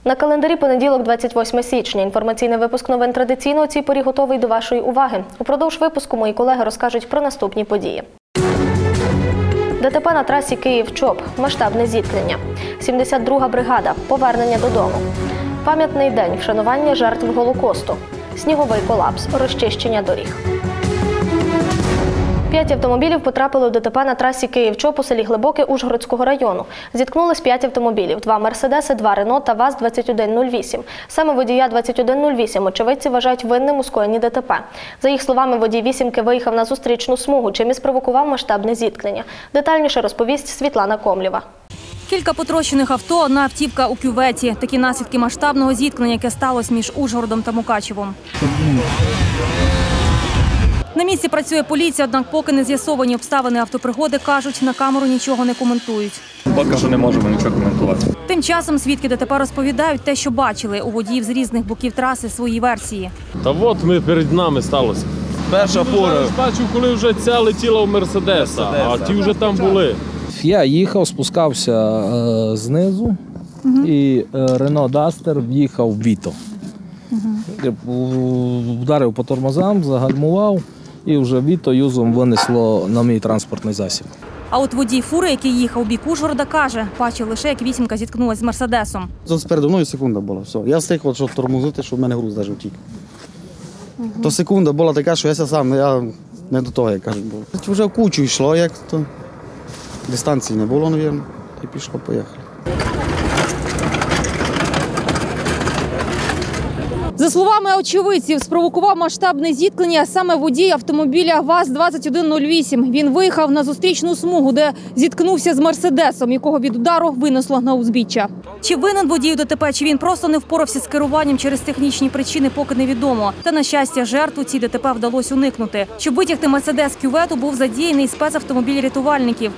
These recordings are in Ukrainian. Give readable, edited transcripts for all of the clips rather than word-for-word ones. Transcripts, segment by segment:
На календарі понеділок, 28 січня. Інформаційний випуск новин традиційно у цій порі готовий до вашої уваги. Упродовж випуску мої колеги розкажуть про наступні події. ДТП на трасі Київ-Чоп. Масштабне зіткнення. 72-га бригада. Повернення додому. Пам'ятний день. Вшанування жертв Голокосту. Сніговий колапс. Розчищення доріг. 5 автомобілів потрапили у ДТП на трасі Київ-Чоп у селі Глибоке Ужгородського району. Зіткнулись 5 автомобілів – 2 «Мерседеси», 2 «Рено» та ВАЗ-2108. Саме водія 2108 очевидці вважають винним у скоєнні ДТП. За їх словами, водій «вісімки» виїхав на зустрічну смугу, чим і спровокував масштабне зіткнення. Детальніше розповість Світлана Комлєва. Кілька потрощених авто, одна автівка у кюветі. Такі наслідки масштабного зіткнення, яке сталося між Ужгородом та Мукачевом. На місці працює поліція, однак поки не з'ясовані обставини автопригоди, кажуть, на камеру нічого не коментують. Поки що не можемо нічого коментувати. Тим часом свідки ДТП розповідають те, що бачили. У водіїв з різних боків траси свої версії. Та от ми перед нами сталося. Перша фура. Я бачив, коли вже ця летіла в «Мерседеса», а ті вже там були. Я їхав, спускався знизу, і «Рено Дастер» в'їхав в «Віто». Вдарив по тормозам, загальмував, і вже «Віто» юзом винесло на мій транспортний засіб. А от водій фури, який їхав у бік Ужгорода, каже, бачив лише, як «вісімка» зіткнулася з «Мерседесом». Передо мною секунда була, все. Я встиг, щоб тормозити, щоб в мене груз навіть втік. То секунда була така, що я сам не до того, як кажуть, було. Вже в кучу йшло, як то дистанції не було, мабуть, і пішло-поїхали. За словами очевидців, спровокував масштабне зіткнення саме водій автомобіля ВАЗ-2108. Він виїхав на зустрічну смугу, де зіткнувся з «Мерседесом», якого від удару винесло на узбіччя. Чи винен водій у ДТП, чи він просто не впорався з керуванням через технічні причини, поки невідомо. Та, на щастя, жертву цій ДТП вдалося уникнути. Щоб витягти «Мерседес» з кювету, був задіяний спецавтомобіль рятувальників.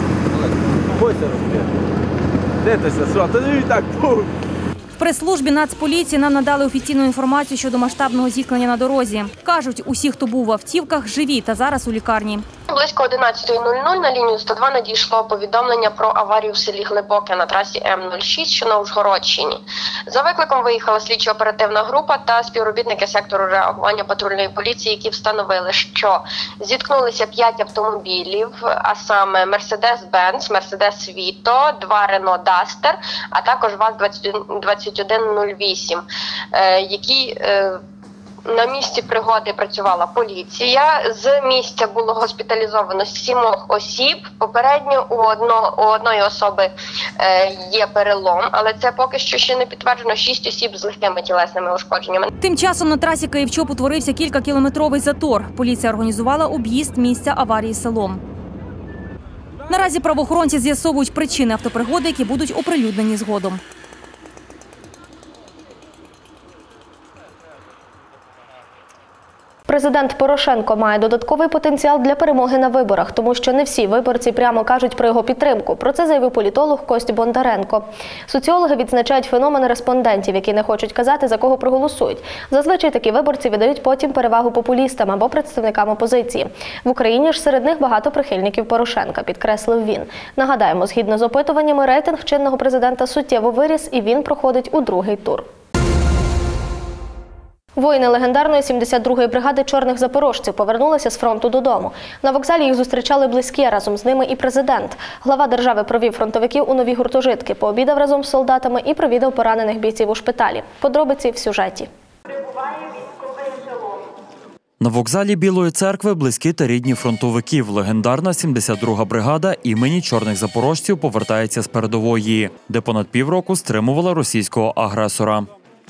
В прес-службі Нацполіції нам надали офіційну інформацію щодо масштабного зіткнення на дорозі. Кажуть, усі, хто був в автівках, живі та зараз у лікарні. Близько 11:00 на лінію 102 надійшло повідомлення про аварію в селі Глибоке на трасі М-06, що на Ужгородщині. За викликом виїхала слідчо-оперативна група та співробітники сектору реагування патрульної поліції, які встановили, що зіткнулися 5 автомобілів, а саме «Мерседес-Бенц», «Мерседес-Віто», 2 «Рено Дастер», а також ВАЗ-2108, які... На місці пригоди працювала поліція. З місця було госпіталізовано 7 осіб. Попередньо у одної особи є перелом, але це поки що ще не підтверджено. 6 осіб з легкими тілесними ушкодженнями. Тим часом на трасі Київ-Чоп утворився кількакілометровий затор. Поліція організувала об'їзд місця аварії селом. Наразі правоохоронці з'ясовують причини автопригоди, які будуть оприлюднені згодом. Президент Порошенко має додатковий потенціал для перемоги на виборах, тому що не всі виборці прямо кажуть про його підтримку. Про це заявив політолог Костя Бондаренко. Соціологи відзначають феномен респондентів, які не хочуть казати, за кого проголосують. Зазвичай такі виборці віддають потім перевагу популістам або представникам опозиції. В Україні ж серед них багато прихильників Порошенка, підкреслив він. Нагадаємо, згідно з опитуваннями, рейтинг чинного президента суттєво виріс і він проходить у другий тур. Воїни легендарної 72-ї бригади чорних запорожців повернулися з фронту додому. На вокзалі їх зустрічали близькі, разом з ними і президент. Глава держави провів фронтовиків у нові гуртожитки, пообідав разом з солдатами і провідав поранених бійців у шпиталі. Подробиці в сюжеті. На вокзалі Білої церкви близькі та рідні фронтовиків. Легендарна 72-га бригада імені чорних запорожців повертається з передової, де понад півроку стримувала російського агресора.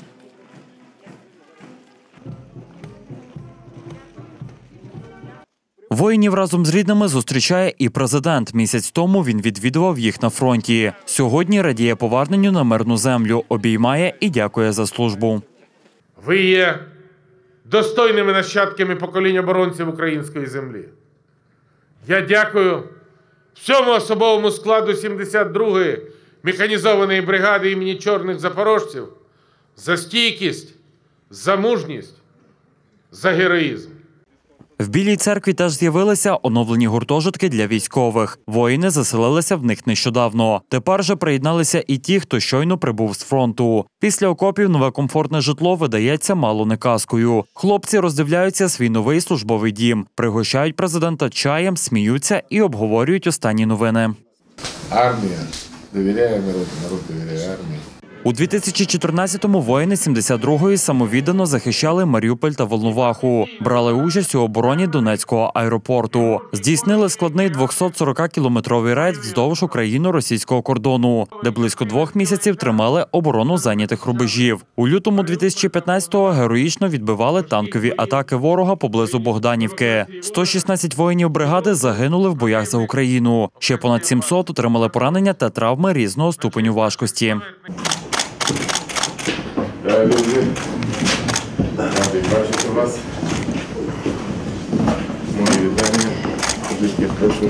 Воїнів разом з рідними зустрічає і президент. Місяць тому він відвідував їх на фронті. Сьогодні радіє поверненню на мирну землю, обіймає і дякує за службу. Ви є достойними нащадками поколінь оборонців української землі. Я дякую всьому особовому складу 72-ї механізованої бригади імені чорних запорожців за стійкість, за мужність, за героїзм. В Білій церкві теж з'явилися оновлені гуртожитки для військових. Воїни заселилися в них нещодавно. Тепер же приєдналися і ті, хто щойно прибув з фронту. Після окопів нове комфортне житло видається мало не казкою. Хлопці роздивляються свій новий службовий дім, пригощають президента чаєм, сміються і обговорюють останні новини. Армія довіряє народу, народ довіряє армії. У 2014-му воїни 72-ї самовіддано захищали Маріуполь та Волноваху, брали участь у обороні Донецького аеропорту, здійснили складний 240-кілометровий рейд вздовж україно-російського кордону, де близько 2 місяців тримали оборону зайнятих рубежів. У лютому 2015-го героїчно відбивали танкові атаки ворога поблизу Богданівки. 116 воїнів бригади загинули в боях за Україну. Ще понад 700 отримали поранення та травми різного ступеню важкості. Друзі, радий бачити вас. Мої вітання. Прошу.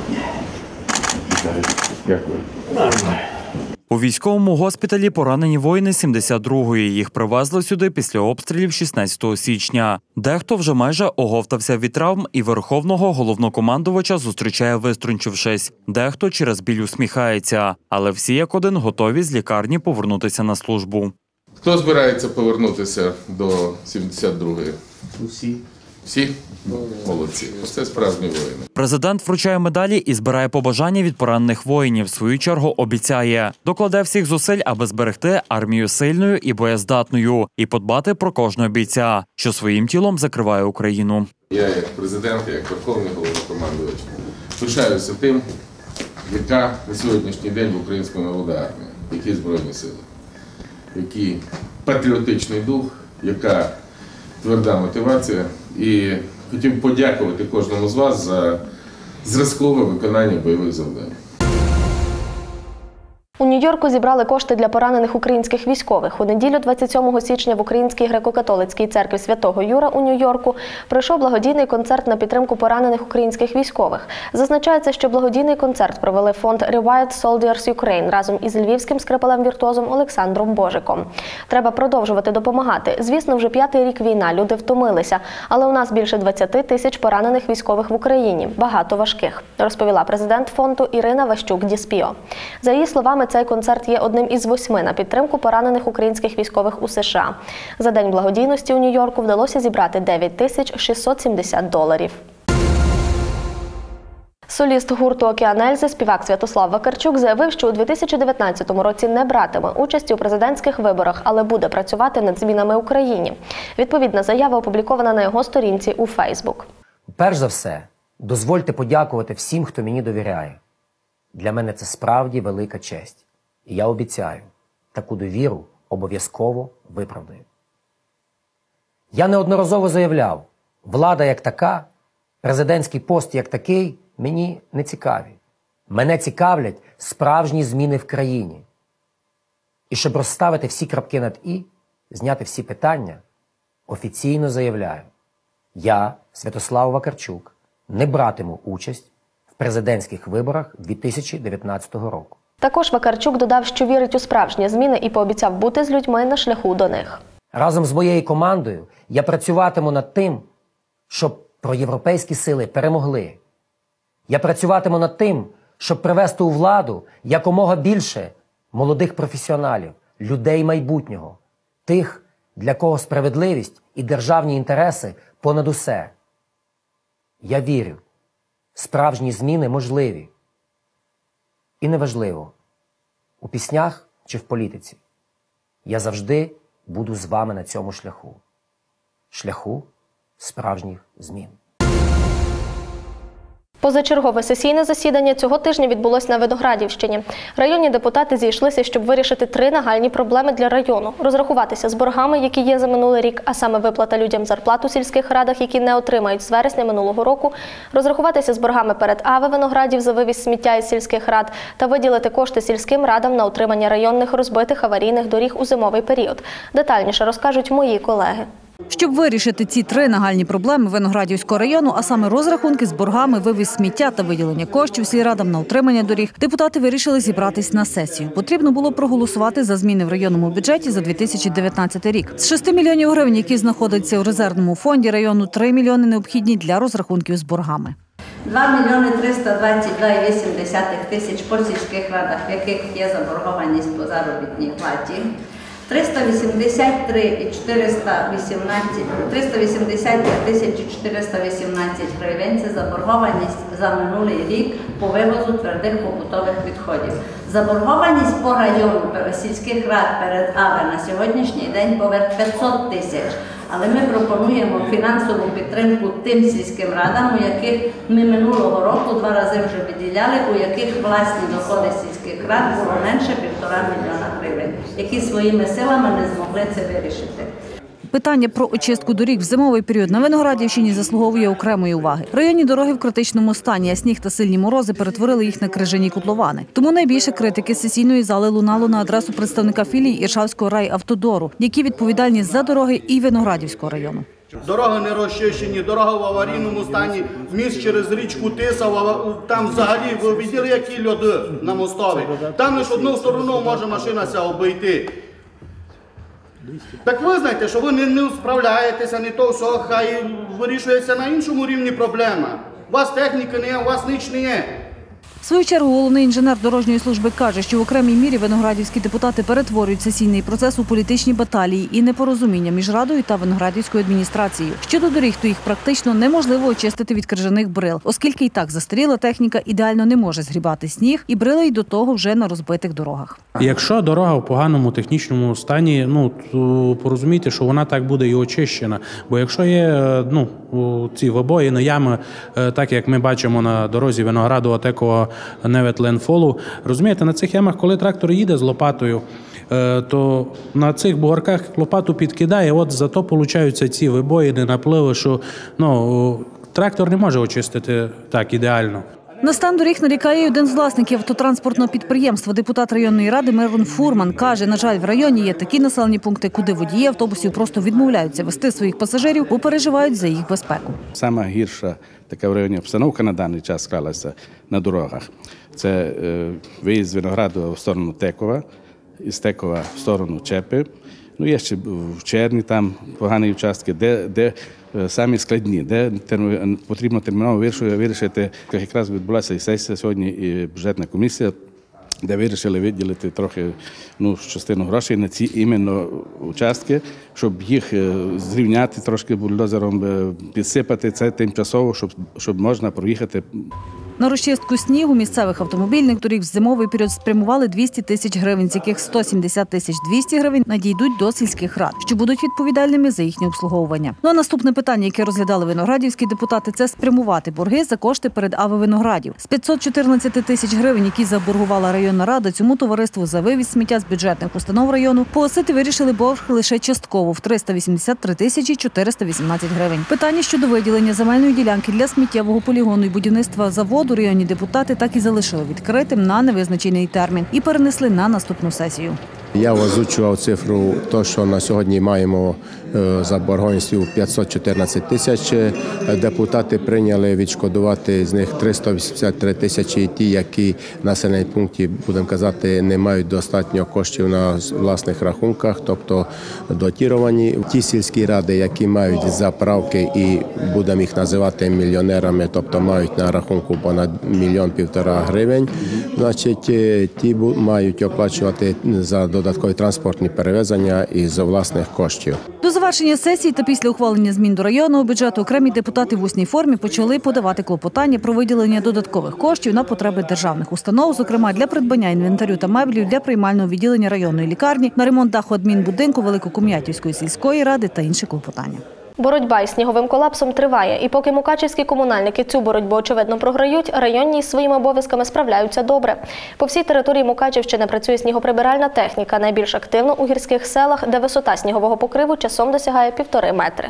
Дякую. У військовому госпіталі поранені воїни 72-ї. Їх привезли сюди після обстрілів 16 січня. Дехто вже майже оговтався від травм і верховного головнокомандувача зустрічає виструнчившись. Дехто через біль усміхається. Але всі як один готові з лікарні повернутися на службу. Хто збирається повернутися до 72-ї? Усі. Всі? Молодці. Ось це справжні воїни. Президент вручає медалі і збирає побажання від поранених воїнів. В свою чергу обіцяє, докладе всіх зусиль, аби зберегти армію сильною і боєздатною, і подбати про кожного бійця, що своїм тілом закриває Україну. Я як президент, як верховний головнокомандувач пишаюся тим, яка на сьогоднішній день в українському народу армія, які збройні сили, який патріотичний дух, яка тверда мотивація. І хотів подякувати кожному з вас за зразкове виконання бойових завдань. У Нью-Йорку зібрали кошти для поранених українських військових. У неділю 27 січня в Українській греко-католицькій церкві Святого Юра у Нью-Йорку пройшов благодійний концерт на підтримку поранених українських військових. Зазначається, що благодійний концерт провели фонд Rewired Soldiers Ukraine разом із львівським скрипалем-віртуозом Олександром Божиком. Треба продовжувати допомагати. Звісно, вже 5-й рік війна, люди втомилися. Але у нас більше 20 тисяч поранених військових в Україні. Багато важких, розповіла президент фонду Ірина Ващук-Діспіо. За її словами, цей концерт є одним із 8 на підтримку поранених українських військових у США. За День благодійності у Нью-Йорку вдалося зібрати $9670. Соліст гурту «Океан Ельзи», співак Святослав Вакарчук, заявив, що у 2019 році не братиме участі у президентських виборах, але буде працювати над змінами в Україні. Відповідна заява опублікована на його сторінці у Фейсбук. Перш за все, дозвольте подякувати всім, хто мені довіряє. Для мене це справді велика честь. І я обіцяю, таку довіру обов'язково виправдаю. Я неодноразово заявляв, влада як така, президентський пост як такий мені не цікаві. Мене цікавлять справжні зміни в країні. І щоб розставити всі крапки над «і», зняти всі питання, офіційно заявляю, я, Святослав Вакарчук, не братиму участь в президентських виборах 2019 року. Також Вакарчук додав, що вірить у справжні зміни і пообіцяв бути з людьми на шляху до них. Разом з моєю командою я працюватиму над тим, щоб проєвропейські сили перемогли. Я працюватиму над тим, щоб привести у владу якомога більше молодих професіоналів, людей майбутнього, тих, для кого справедливість і державні інтереси понад усе. Я вірю, справжні зміни можливі. І неважливо, у піснях чи в політиці. Я завжди буду з вами на цьому шляху. Шляху справжніх змін. Позачергове сесійне засідання цього тижня відбулось на Виноградівщині. Районні депутати зійшлися, щоб вирішити 3 нагальні проблеми для району. Розрахуватися з боргами, які є за минулий рік, а саме виплата людям зарплат у сільських радах, які не отримають з вересня минулого року, розрахуватися з боргами перед АВ Виноградів за вивіз сміття із сільських рад та виділити кошти сільським радам на утримання районних розбитих аварійних доріг у зимовий період. Детальніше розкажуть мої колеги. Щоб вирішити ці три нагальні проблеми Виноградівського району, а саме розрахунки з боргами, вивіз сміття та виділення коштів сільрадам на утримання доріг, депутати вирішили зібратись на сесію. Потрібно було проголосувати за зміни в районному бюджеті за 2019 рік. З 6 мільйонів гривень, які знаходяться у резервному фонді району, 3 мільйони необхідні для розрахунків з боргами. 2 мільйони 322,8 тисяч по сільських радах, в яких є заборгованість по заробітній платі. 383 тисячі 418 гривень – це заборгованість за минулий рік по вивозу твердих побутових відходів. Заборгованість по району сільських рад перед АВЕ на сьогоднішній день поверх 500 тисяч. Але ми пропонуємо фінансову підтримку тим сільським радам, у яких ми минулого року 2 рази вже виділяли, у яких власні доходи сільських рад було менше 1,5 мільйона гривень, які своїми силами не змогли це вирішити. Питання про очистку доріг в зимовий період на Виноградівщині заслуговує окремої уваги. Районні дороги в критичному стані, а сніг та сильні морози перетворили їх на крижані котловани. Тому найбільше критики з сесійної зали лунало на адресу представника філії Іршавського райавтодору, які відповідальні за дороги і Виноградівського району. Дороги не розчищені, дорога в аварійному стані, міст через річку Тиса, там взагалі, ви бачили, які льоди на мостові. Там лише одну сторону може машина ся обійти. Так ви знаєте, що ви не справляєтеся, не то все, хай вирішується на іншому рівні проблема. У вас техніки не є, у вас ніч не є. В свою чергу головний інженер дорожньої служби каже, що в окремій мірі виноградівські депутати перетворюють сесійний процес у політичні баталії і непорозуміння між Радою та Виноградівською адміністрацією. Щодо доріг, то їх практично неможливо очистити від крижаних брил, оскільки і так застаріла техніка ідеально не може згрібати сніг, і брили й до того вже на розбитих дорогах. Якщо дорога в поганому технічному стані, то порозумійте, що вона так буде і очищена. Бо якщо є ці вибоїни, ями, так як ми бачимо на дорозі Виноградова-Текова Неветленфолу, розумієте, на цих ямах, коли трактор їде з лопатою, то на цих бугорках лопату підкидає, от зато получаються ці вибоїни, напливи, що трактор не може очистити так ідеально. На стан доріг нарікає один з власників автотранспортного підприємства. Депутат районної ради Мирон Фурман каже, на жаль, в районі є такі населені пункти, куди водії автобусів просто відмовляються вести своїх пасажирів, бо переживають за їх безпеку. Сама гірша така в районі обстановка на даний час склалася на дорогах. Це виїзд з Виноградова в сторону Текова, із Текова в сторону Чепи. Є ще в Черні там погані участки, де самі складні, де потрібно терміново вирішити. Якраз відбулася і сесія сьогодні, і бюджетна комісія, де вирішили виділити трохи частину грошей на ці іменно участки, щоб їх зрівняти трошки бульдозером, підсипати це тимчасово, щоб можна проїхати. На розчистку снігу місцевих автомобільних доріг в зимовий період спрямували 200 тисяч гривень, з яких 170 тисяч 200 гривень надійдуть до сільських рад, що будуть відповідальними за їхнє обслуговування. А наступне питання, яке розглядали виноградівські депутати, це спрямувати борги за кошти перед АВЕ Виноградів. З 514 тисяч гривень, які заборгувала районна рада, цьому товариству за вивіз сміття з бюджетних установ району, погасити вирішили борг лише частково в 383 тисячі 418 гривень. Питання щодо виділення земельної ділянки для сміттєвого полігону і будівництва заводу районні депутати так і залишили відкритим на невизначений термін і перенесли на наступну сесію. Я озвучував цифру, то, що на сьогодні маємо заборгованістю 514 тисяч. Депутати прийняли відшкодувати з них 383 тисячі ті, які в населеному пункті, будемо казати, не мають достатньо коштів на власних рахунках, тобто дотіровані. Ті сільські ради, які мають заправки і будемо їх називати мільйонерами, тобто мають на рахунку понад 1,5 мільйона гривень, значить ті мають оплачувати за додаткові транспортні перевезення із власних коштів. До завершення сесії та після ухвалення змін до районного бюджету окремі депутати в усній формі почали подавати клопотання про виділення додаткових коштів на потреби державних установ, зокрема для придбання інвентарю та меблів для приймального відділення районної лікарні, на ремонт даху адмінбудинку Великокум'ятівської сільської ради та інші клопотання. Боротьба із сніговим колапсом триває, і поки мукачівські комунальники цю боротьбу, очевидно, програють, районні із своїми обов'язками справляються добре. По всій території Мукачівщини працює снігоприбиральна техніка, найбільш активно у гірських селах, де висота снігового покриву часом досягає 1,5 метри.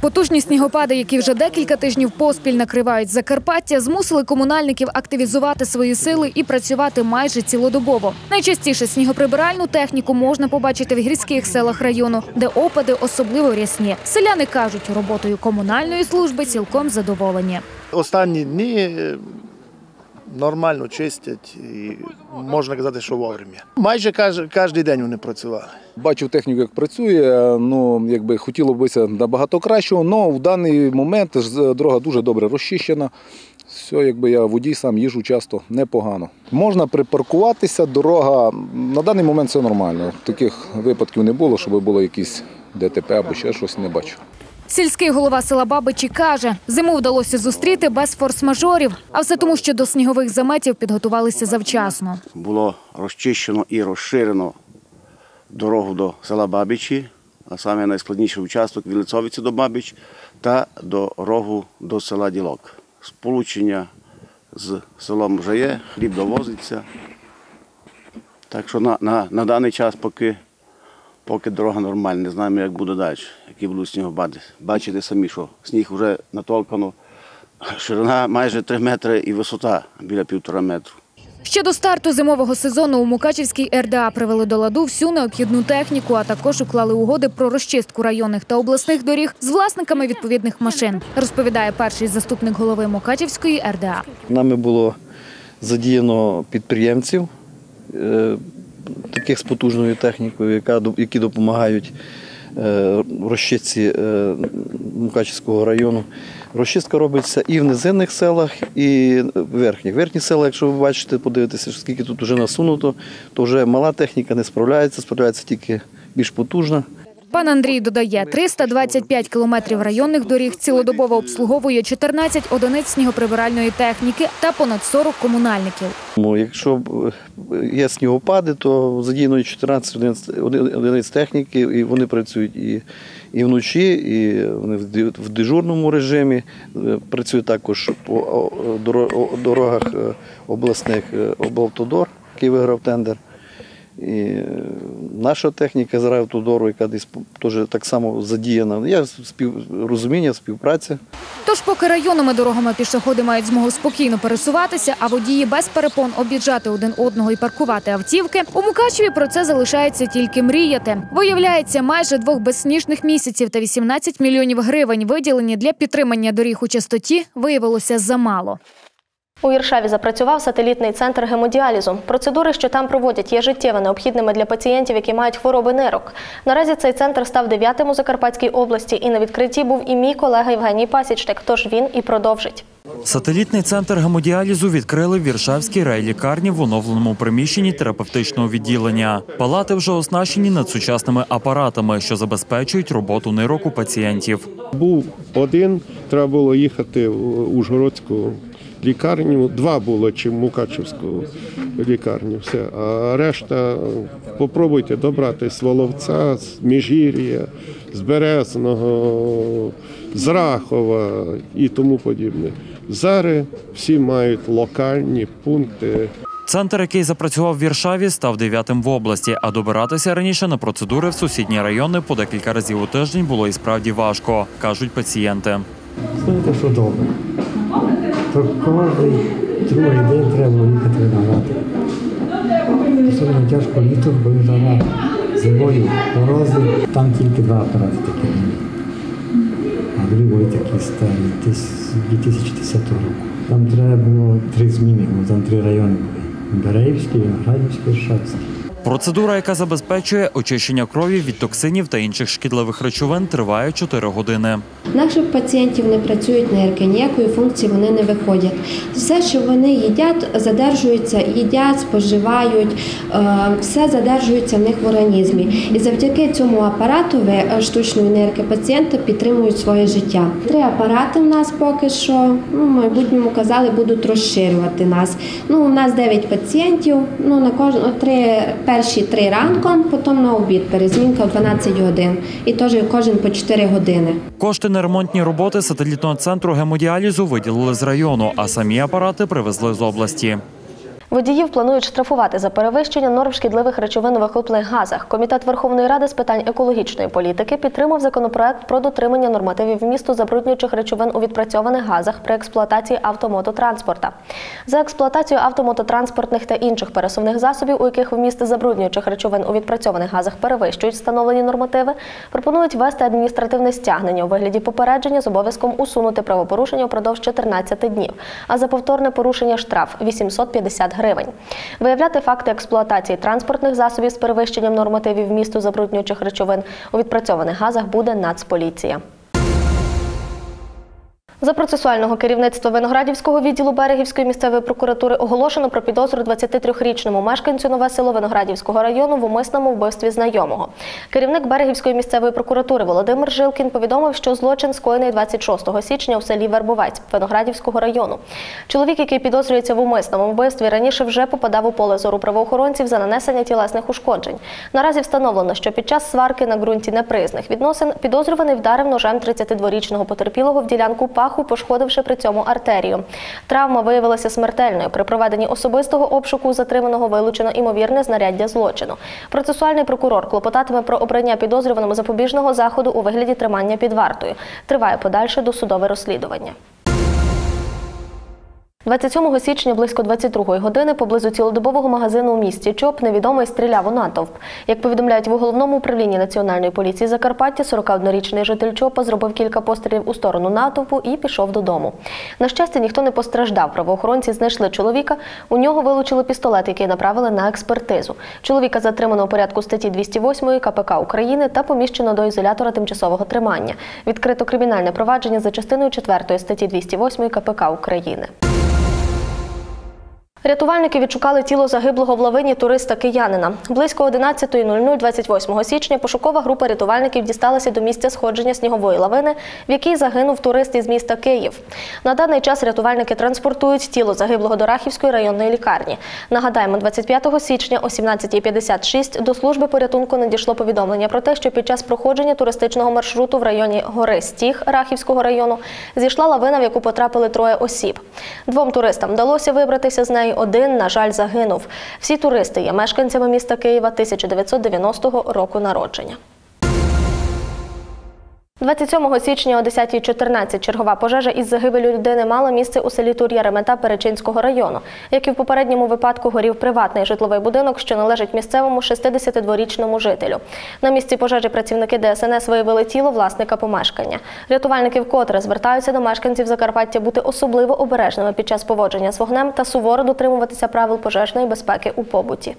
Потужні снігопади, які вже декілька тижнів поспіль накривають Закарпаття, змусили комунальників активізувати свої сили і працювати майже цілодобово. Найчастіше снігоприбиральну техніку можна побачити в гірських селах району, де опади особливо рясні. Селяни кажуть, роботою комунальної служби цілком задоволені. Останні дні нормально чистять і можна казати, що вовремя. Майже кожен день вони працювали. Бачив техніку, як працює, хотіло б набагато кращого, але в даний момент дорога дуже добре розчищена. Все, я водій сам їжджу часто, непогано. Можна припаркуватися, дорога, на даний момент все нормально. Таких випадків не було, щоб було якісь ДТП або ще щось, не бачу. Сільський голова села Бабичі каже, зиму вдалося зустріти без форс-мажорів, а все тому, що до снігових заметів підготувалися завчасно. Було розчищено і розширено дорогу до села Бабичі, а саме найскладніший участок від Лицовиці до Бабич та дорогу до села Ділок. Сполучення з селом вже є, хліб довозиться. Так що на даний час поки дорога нормальна, не знаємо, як буде далі, які будуть снігопади. Бачите самі, що сніг вже натолкано, ширина майже 3 метри і висота біля 1,5 метру. Ще до старту зимового сезону у Мукачівській РДА привели до ладу всю необхідну техніку, а також уклали угоди про розчистку районних та обласних доріг з власниками відповідних машин, розповідає перший заступник голови Мукачівської РДА. Нами було задіяно підприємців, таких з потужною технікою, які допомагають розчистці Мукачівського району. Розчистка робиться і в низинних селах, і в верхніх. Верхні села, якщо ви бачите, подивитеся, скільки тут вже насунуто, то вже мала техніка не справляється тільки більш потужна. Пан Андрій додає, 325 кілометрів районних доріг цілодобово обслуговує 14 одиниць снігоприбиральної техніки та понад 40 комунальників. Якщо є снігопади, то задіяно 14 одиниць техніки, і вони працюють і вночі, і вони в дежурному режимі. Працюють також по дорогах обласних облавтодор, який виграв тендер. І наша техніка з райавтодору, яка десь теж так само задіяна. Є розуміння, співпраця. Тож поки районними дорогами пішоходи мають змогу спокійно пересуватися, а водії без перепон об'їжджати один одного і паркувати автівки, у Мукачеві про це залишається тільки мріяти. Виявляється, майже 2 безсніжних місяців та 18 мільйонів гривень, виділені для підтримання доріг у чистоті, виявилося замало. У Іршаві запрацював сателітний центр гемодіалізу. Процедури, що там проводять, є життєво необхідними для пацієнтів, які мають хвороби нирок. Наразі цей центр став 9-м у Закарпатській області, і на відкритті був і мій колега Євгеній Пасічник, тож він і продовжить. Сателітний центр гемодіалізу відкрили в Іршавській райлікарні в оновленому приміщенні терапевтичного відділення. Палати вже оснащені надсучасними апаратами, що забезпечують роботу нирок у пацієнтів. Був один, треба було їхати в Ужгородську лікарню, 2 було, чи в Мукачівську лікарню, все. А решта попробуйте добрати з Воловця, з Міжгір'я, з Березного, з Рахова і тому подібне. Зараз всі мають локальні пункти. Центр, який запрацював в Іршаві, став 9-м в області, а добиратися раніше на процедури в сусідні райони по декілька разів у тиждень було і справді важко, кажуть пацієнти. Знаєте, що добре? То кожен другий день треба їхати винограти. Особливо тяжко літо, бо жара зимою морози, там тільки 2 апарати такі. А другі були такі старі, з 2010 року. Там треба було 3 зміни, там 3 райони були. Береївський, Виноградівський, Іршавський. Процедура, яка забезпечує очищення крові від токсинів та інших шкідливих речовин, триває 4 години. Наших пацієнтів не працюють нирки, ніякої функції вони не виходять. Все, що вони їдять, задержується, їдять, споживають, все задержується в них в організмі. І завдяки цьому апаратові штучної нирки пацієнти підтримують своє життя. 3 апарати в нас поки що, в майбутньому казали, будуть розширювати нас. У нас 9 пацієнтів, на перші 3 ранком, потім на обід, перезмінка в 12 годин. І теж кожен по 4 години. Кошти на ремонтні роботи сателітного центру гемодіалізу виділили з району, а самі апарати привезли з області. Водіїв планують штрафувати за перевищення норм шкідливих речовин у вихлопних газах. Комітет Верховної Ради з питань екологічної політики підтримав законопроект про дотримання нормативів вмісту забруднюючих речовин у відпрацьованих газах при експлуатації автомототранспорта. За експлуатацію автомототранспортних та інших пересувних засобів, у яких вміст забруднюючих речовин у відпрацьованих газах перевищують встановлені нормативи, пропонують ввести адміністративне стягнення у вигляді попередження з обов'язком усунути правопорушення впродовж 14 днів, а за повторне порушення штраф – 850 гривень. Виявляти факти експлуатації транспортних засобів з перевищенням нормативів вмісту забруднюючих речовин у відпрацьованих газах буде Нацполіція. За процесуального керівництва Виноградівського відділу Берегівської місцевої прокуратури оголошено про підозру 23-річному мешканцю Нове Село Виноградівського району в умисному вбивстві знайомого. Керівник Берегівської місцевої прокуратури Володимир Жилкін повідомив, що злочин скоєний 26 січня у селі Вербовець Виноградівського району. Чоловік, який підозрюється в умисному вбивстві, раніше вже попадав у поле зору правоохоронців за нанесення тілесних ушкоджень. Наразі встановлено, що під час сварки на ґрунті неприязних відносин підозрюваний вдарив ножем 32-річного потерпілого в ділянку паху, пошкодивши при цьому артерію. Травма виявилася смертельною. При проведенні особистого обшуку у затриманого вилучено імовірне знаряддя злочину. Процесуальний прокурор клопотатиме про обрання підозрюваному запобіжного заходу у вигляді тримання під вартою. Триває подальше досудове розслідування. 27 січня близько 22-ї години поблизу цілодобового магазину у місті Чоп невідомий стріляв у натовп. Як повідомляють в Головному управлінні Національної поліції Закарпаття, 41-річний житель Чопа зробив кілька пострілів у сторону натовпу і пішов додому. На щастя, ніхто не постраждав. Правоохоронці знайшли чоловіка. У нього вилучили пістолет, який направили на експертизу. Чоловіка затримано у порядку статті 208 КПК України та поміщено до ізолятора тимчасового тримання. Відкрито кримінальне провадження за частиною 4 статті 208 КПК України. Рятувальники відшукали тіло загиблого в лавині туриста-киянина. Близько 11:00 28 січня пошукова група рятувальників дісталася до місця сходження снігової лавини, в якій загинув турист із міста Київ. На даний час рятувальники транспортують тіло загиблого до Рахівської районної лікарні. Нагадаємо, 25 січня о 17:56 до служби порятунку надійшло повідомлення про те, що під час проходження туристичного маршруту в районі гори Стіг Рахівського району зійшла лавина, в яку потрапили 3 осіб. 2 туристам вдалося вибратися з неї, 1, на жаль, загинув. Всі туристи є мешканцями міста Києва 1990 року народження. 27 січня о 10:14 чергова пожежа із загибелю людини мала місце у селі Тур'я-Ремета Перечинського району. Як і в попередньому випадку, горів приватний житловий будинок, що належить місцевому 62-річному жителю. На місці пожежі працівники ДСНС виявили тіло власника помешкання. Рятувальники вкотре звертаються до мешканців Закарпаття бути особливо обережними під час поводження з вогнем та суворо дотримуватися правил пожежної безпеки у побуті.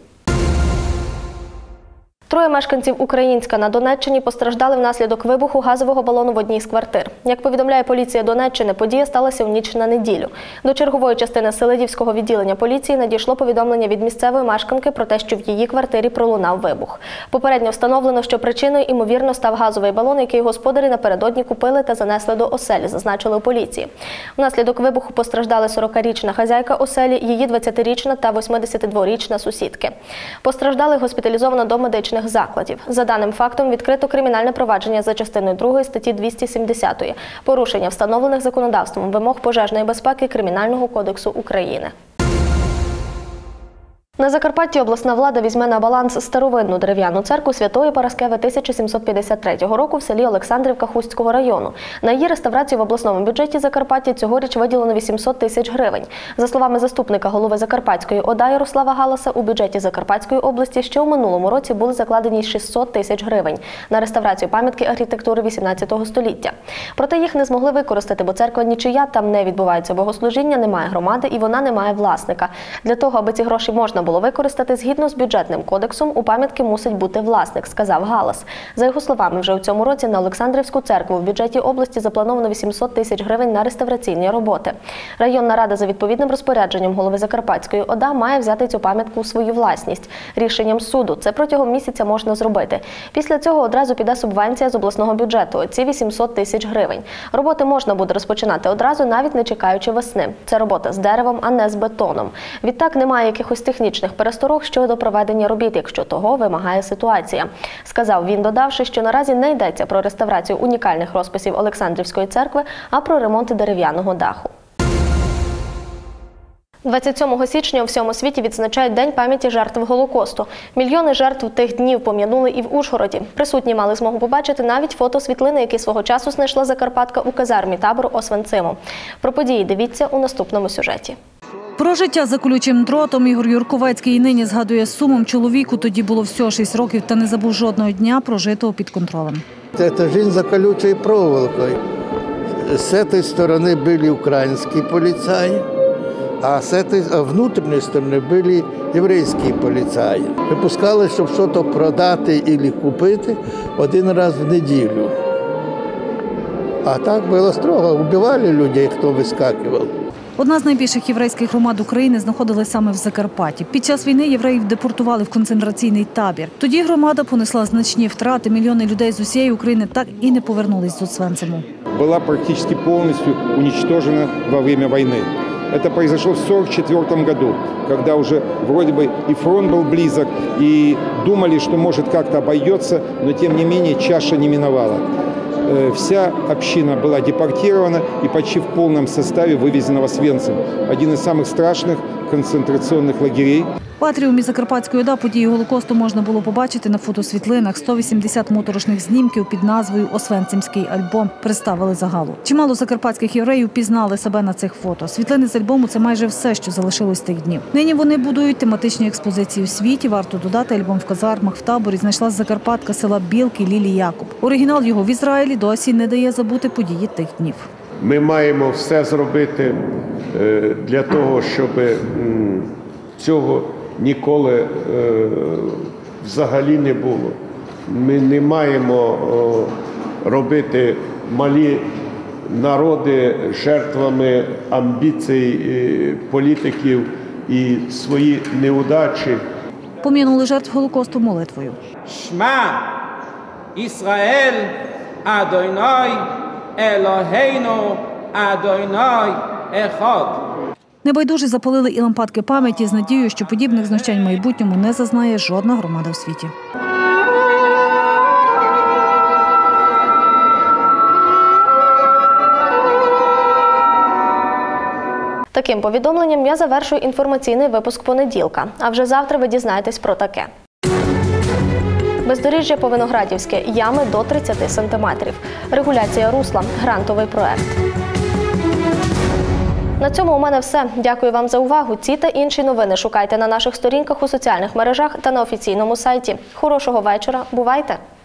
3 мешканців Українська на Донеччині постраждали внаслідок вибуху газового балону в одній з квартир. Як повідомляє поліція Донеччини, подія сталася у ніч на неділю. До чергової частини Селидівського відділення поліції надійшло повідомлення від місцевої мешканки про те, що в її квартирі пролунав вибух. Попередньо встановлено, що причиною, ймовірно, став газовий балон, який господарі напередодні купили та занесли до оселі, зазначили у поліції. Внаслідок вибуху постраждали 40-річна хазяйка оселі, її 20-річна та 82-річна сусідки. Постраждали госпіталізовано до медичних закладів. За даним фактом відкрито кримінальне провадження за частиною 2 статті 270 порушення встановлених законодавством вимог пожежної безпеки Кримінального кодексу України. На Закарпатті обласна влада візьме на баланс старовинну дерев'яну церкву Святої Параскеви 1753 року в селі Олександрівка Хустського району. На її реставрацію в обласному бюджеті Закарпаття цьогоріч виділено 800 тисяч гривень. За словами заступника голови Закарпатської ОДА Ярослава Галаса, у бюджеті Закарпатської області ще у минулому році були закладені 600 тисяч гривень на реставрацію пам'ятки архітектури 18 століття. Проте їх не змогли використати, бо церква нічия, там не відбуваються богослужіння, немає громади і вона не має власника. Для того, аби ці гроші можна було використати згідно з бюджетним кодексом, у пам'ятки мусить бути власник, сказав Галас. За його словами, вже у цьому році на Олександрівську церкву в бюджеті області заплановано 800 тисяч гривень на реставраційні роботи. Районна рада за відповідним розпорядженням голови Закарпатської ОДА має взяти цю пам'ятку у свою власність. Рішенням суду це протягом місяця можна зробити. Після цього одразу піде субвенція з обласного бюджету – ці 800 тисяч гривень. Роботи можна буде розпочинати одразу, навіть не чекаючи весни. Це робота з деревом, а не з бетоном. Відтак немає якихось технічних пересторог щодо проведення робіт, якщо того вимагає ситуація. Сказав він, додавши, що наразі не йдеться про реставрацію унікальних розписів Олександрівської церкви, а про ремонт дерев'яного даху. 27 січня у всьому світі відзначають День пам'яті жертв Голокосту. Мільйони жертв тих днів пом'янули і в Ужгороді. Присутні мали змогу побачити навіть фотосвітлини, які свого часу знайшла закарпатка у казармі табору Освенциму. Про події дивіться у наступному сюжеті. Про життя за колючим дротом Ігор Юрковецький і нині згадує з сумом. Чоловіку тоді було всього 6 років та не забув жодного дня прожитого під контролем. Это жизнь за колючей проволокой. С этой стороны были украинские полицаи, а с этой внутренней стороны были єврейські поліцаї. Випускали, щоб щось продати або купити один раз в неділю. А так було строго. Вбивали людей, хто вискакував. Одна з найбільших єврейських громад України знаходилась саме в Закарпатті. Під час війни євреїв депортували в концентраційний табір. Тоді громада понесла значні втрати. Мільйони людей з усієї України так і не повернулись з Освенциму. Була практично повністю уничтожена во время війни. Это произошло в 1944 году, когда уже вроде бы и фронт был близок, и думали, что может как-то обойдется, но тем не менее чаша не миновала. Вся община была депортирована и почти в полном составе вывезена в Освенцим, один из самых страшных концентрационных лагерей. В атріумі Закарпатської ОДА події Голокосту можна було побачити на фотосвітлинах. 180 моторошних знімків під назвою «Освенцимський альбом» представили загалу. Чимало закарпатських євреїв пізнали себе на цих фото. Світлини з альбому – це майже все, що залишилось тих днів. Нині вони будують тематичні експозиції у світі. Варто додати, альбом в казармах, в таборі знайшла закарпатка села Білки Лілі Якуб. Оригінал його в Ізраїлі досі не дає забути події тих днів. Ми маємо все зробити для того, щоб цього ніколи взагалі не було. Ми не маємо робити малі народи жертвами амбіцій політиків і свої неудачі. Пом'янули жертв Голокосту молитвою. Шма Ісраїль Адонай Елохейну Адонай Ехад. Небайдужі запалили і лампадки пам'яті з надією, що подібних знущань в майбутньому не зазнає жодна громада в світі. Таким повідомленням я завершую інформаційний випуск понеділка. А вже завтра ви дізнаєтесь про таке. Бездоріжжя по Виноградівське. Ями до 30 сантиметрів. Регуляція русла. Грантовий проект. На цьому у мене все. Дякую вам за увагу. Ці та інші новини шукайте на наших сторінках у соціальних мережах та на офіційному сайті. Хорошого вечора. Бувайте!